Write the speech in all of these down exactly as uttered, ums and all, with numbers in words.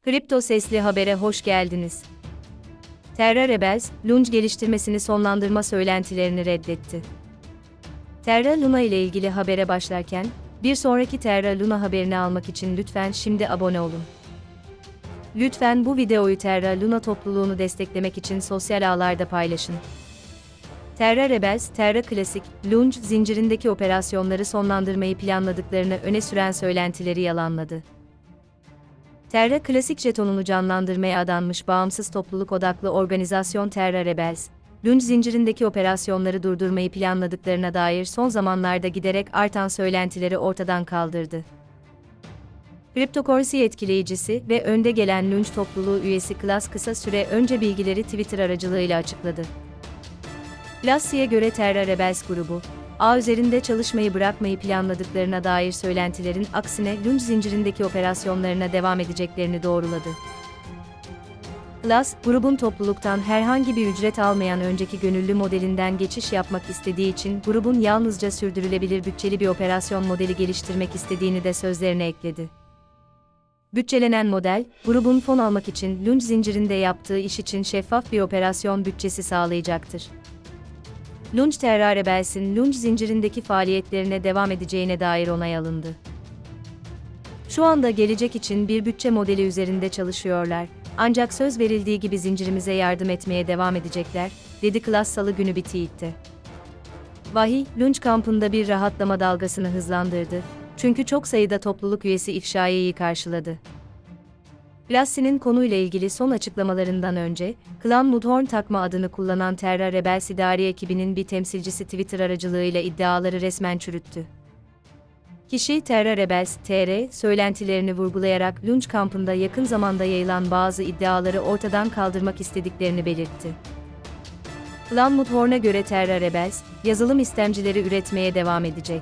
Kripto Sesli Haber'e hoş geldiniz. Terra Rebels, Lunge geliştirmesini sonlandırma söylentilerini reddetti. Terra Luna ile ilgili habere başlarken, bir sonraki Terra Luna haberini almak için lütfen şimdi abone olun. Lütfen bu videoyu Terra Luna topluluğunu desteklemek için sosyal ağlarda paylaşın. Terra Rebels, Terra Classic, Lunge zincirindeki operasyonları sonlandırmayı planladıklarını öne süren söylentileri yalanladı. Terra Classic jetonunu canlandırmaya adanmış bağımsız topluluk odaklı organizasyon Terra Rebels, Lunge zincirindeki operasyonları durdurmayı planladıklarına dair son zamanlarda giderek artan söylentileri ortadan kaldırdı. Cryptocurrency etkileyicisi ve önde gelen Lunge topluluğu üyesi Class kısa süre önce bilgileri Twitter aracılığıyla açıkladı. Class'ye göre Terra Rebels grubu, ağ üzerinde çalışmayı bırakmayı planladıklarına dair söylentilerin aksine Lunge zincirindeki operasyonlarına devam edeceklerini doğruladı. Class, grubun topluluktan herhangi bir ücret almayan önceki gönüllü modelinden geçiş yapmak istediği için grubun yalnızca sürdürülebilir bütçeli bir operasyon modeli geliştirmek istediğini de sözlerine ekledi. Bütçelenen model, grubun fon almak için Lunge zincirinde yaptığı iş için şeffaf bir operasyon bütçesi sağlayacaktır. Lunge Terra Rebels'in Lunge zincirindeki faaliyetlerine devam edeceğine dair onay alındı. Şu anda gelecek için bir bütçe modeli üzerinde çalışıyorlar, ancak söz verildiği gibi zincirimize yardım etmeye devam edecekler, dedi Class Salı günü bir tweette. Vahiy, Lunge kampında bir rahatlama dalgasını hızlandırdı, çünkü çok sayıda topluluk üyesi ifşaiyeyi karşıladı. Class'in konuyla ilgili son açıklamalarından önce, Clan Mudhorn takma adını kullanan Terra Rebels idari ekibinin bir temsilcisi Twitter aracılığıyla iddiaları resmen çürüttü. Kişi Terra Rebels, T R, söylentilerini vurgulayarak Lunge kampında yakın zamanda yayılan bazı iddiaları ortadan kaldırmak istediklerini belirtti. Clan Mudhorn'a göre Terra Rebels, yazılım istemcileri üretmeye devam edecek.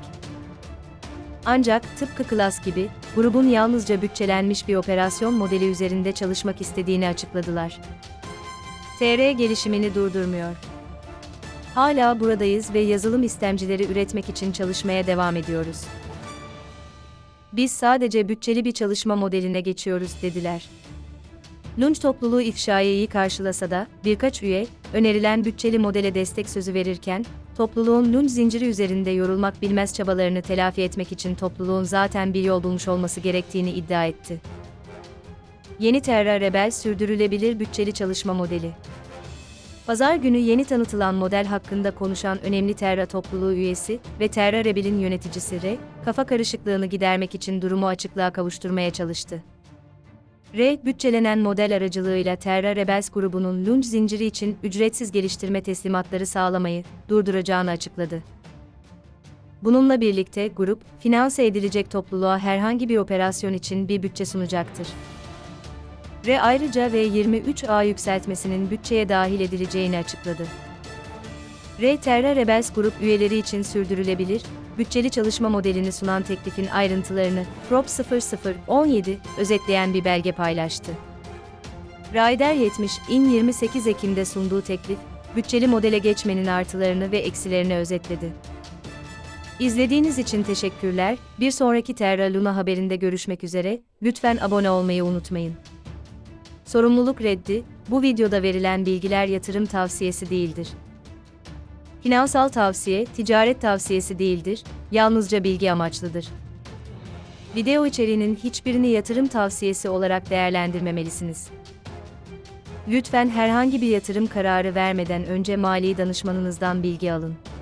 Ancak, tıpkı Class gibi, grubun yalnızca bütçelenmiş bir operasyon modeli üzerinde çalışmak istediğini açıkladılar. T R gelişimini durdurmuyor. Hala buradayız ve yazılım istemcileri üretmek için çalışmaya devam ediyoruz. Biz sadece bütçeli bir çalışma modeline geçiyoruz, dediler. Lunge topluluğu ifşaiyeyi karşılasa da, birkaç üye, önerilen bütçeli modele destek sözü verirken, topluluğun Lunge zinciri üzerinde yorulmak bilmez çabalarını telafi etmek için topluluğun zaten bir yol bulmuş olması gerektiğini iddia etti. Yeni Terra Rebels sürdürülebilir bütçeli çalışma modeli. Pazar günü yeni tanıtılan model hakkında konuşan önemli Terra topluluğu üyesi ve Terra Rebel'in yöneticisi R, kafa karışıklığını gidermek için durumu açıklığa kavuşturmaya çalıştı. R, bütçelenen model aracılığıyla Terra Rebels grubunun Lunge zinciri için ücretsiz geliştirme teslimatları sağlamayı durduracağını açıkladı. Bununla birlikte grup, finanse edilecek topluluğa herhangi bir operasyon için bir bütçe sunacaktır. R ayrıca V yirmi üç A yükseltmesinin bütçeye dahil edileceğini açıkladı. R, Terra Rebels grup üyeleri için sürdürülebilir, bütçeli çalışma modelini sunan teklifin ayrıntılarını Prop sıfır sıfır on yedi özetleyen bir belge paylaştı. Raider yetmiş in yirmi sekiz Ekim'de sunduğu teklif, bütçeli modele geçmenin artılarını ve eksilerini özetledi. İzlediğiniz için teşekkürler, bir sonraki Terra Luna haberinde görüşmek üzere, lütfen abone olmayı unutmayın. Sorumluluk reddi, bu videoda verilen bilgiler yatırım tavsiyesi değildir. Finansal tavsiye, ticaret tavsiyesi değildir, yalnızca bilgi amaçlıdır. Video içeriğinin hiçbirini yatırım tavsiyesi olarak değerlendirmemelisiniz. Lütfen herhangi bir yatırım kararı vermeden önce mali danışmanınızdan bilgi alın.